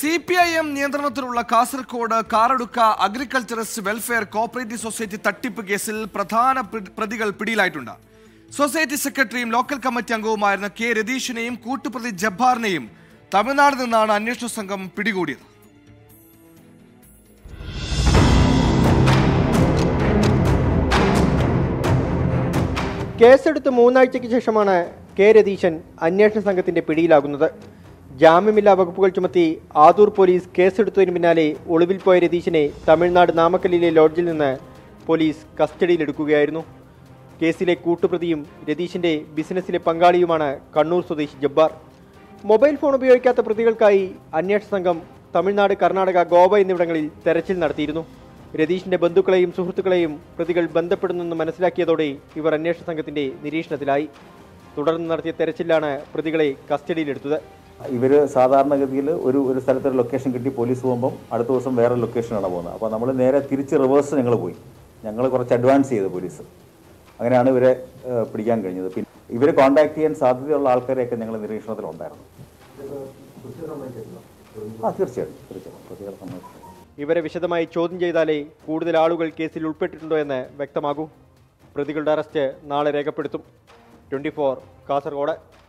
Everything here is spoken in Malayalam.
CPIM നിയന്ത്രണത്തിലുള്ള Kasaragod Karadukka agriculturist welfare cooperative society തട്ടിപ്പ് കേസിൽ പ്രധാന പ്രതികൾ പിടിയിലായിട്ടുണ്ട്. സൊസൈറ്റി സെക്രട്ടറിയും ലോക്കൽ കമ്മിറ്റി അംഗവുമായിരുന്ന കെ രതീഷിനെയും കൂട്ടുപ്രതി ജബ്ബാറിനെയും തമിഴ്നാട് നിന്നാണ് അന്വേഷണ സംഘം പിടികൂടിയത്. കേസെടുത്ത് 3 ആഴ്ചയ്ക്ക് ശേഷമാണ് കെ രതീശൻ അന്വേഷണ സംഘത്തിന്റെ പിടിയിലാകുന്നത്. ജാമ്യമില്ലാ വകുപ്പുകൾ ചുമത്തി ആദൂർ പോലീസ് കേസെടുത്തതിന് പിന്നാലെ ഒളിവിൽ പോയ രതീശനെ തമിഴ്നാട് നാമക്കല്ലിലെ ലോഡ്ജിൽ നിന്ന് പോലീസ് കസ്റ്റഡിയിലെടുക്കുകയായിരുന്നു. കേസിലെ കൂട്ടുപ്രതിയും രതീശിന്റെ ബിസിനസ്സിലെ പങ്കാളിയുമാണ് കണ്ണൂർ സ്വദേശി ജബ്ബാർ. മൊബൈൽ ഫോൺ ഉപയോഗിക്കാത്ത പ്രതികൾക്കായി അന്വേഷണ സംഘം തമിഴ്നാട്, കർണാടക, ഗോവ എന്നിവിടങ്ങളിൽ തെരച്ചിൽ നടത്തിയിരുന്നു. രതീഷിന്റെ ബന്ധുക്കളെയും സുഹൃത്തുക്കളെയും പ്രതികൾ ബന്ധപ്പെടുന്നെന്ന് മനസ്സിലാക്കിയതോടെ ഇവർ അന്വേഷണ സംഘത്തിന്റെ നിരീക്ഷണത്തിലായി. തുടർന്ന് നടത്തിയ തെരച്ചിലാണ് പ്രതികളെ കസ്റ്റഡിയിലെടുത്തത്. ഇവർ സാധാരണഗതിയിൽ ഒരു സ്ഥലത്തൊരു ലൊക്കേഷൻ കിട്ടി പോലീസ് പോകുമ്പം അടുത്ത ദിവസം വേറെ ലൊക്കേഷനാണ് പോകുന്നത്. അപ്പോൾ നമ്മൾ നേരെ തിരിച്ച് റിവേഴ്സ് ഞങ്ങൾ പോയി. ഞങ്ങൾ കുറച്ച് അഡ്വാൻസ് ചെയ്ത് പോലീസ്. അങ്ങനെയാണ് ഇവരെ പിടിക്കാൻ കഴിഞ്ഞത്. പിന്നെ ഇവരെ കോൺടാക്ട് ചെയ്യാൻ സാധ്യതയുള്ള ആൾക്കാരെയൊക്കെ ഞങ്ങൾ നിരീക്ഷണത്തിലുണ്ടായിരുന്നു. തീർച്ചയായിട്ടും ഇവരെ വിശദമായി ചോദ്യം ചെയ്താലേ കൂടുതൽ ആളുകൾ കേസിൽ ഉൾപ്പെട്ടിട്ടുണ്ടോ എന്ന് വ്യക്തമാകൂ. പ്രതികളുടെ അറസ്റ്റ് നാളെ രേഖപ്പെടുത്തും. 24 കാസർഗോഡ്.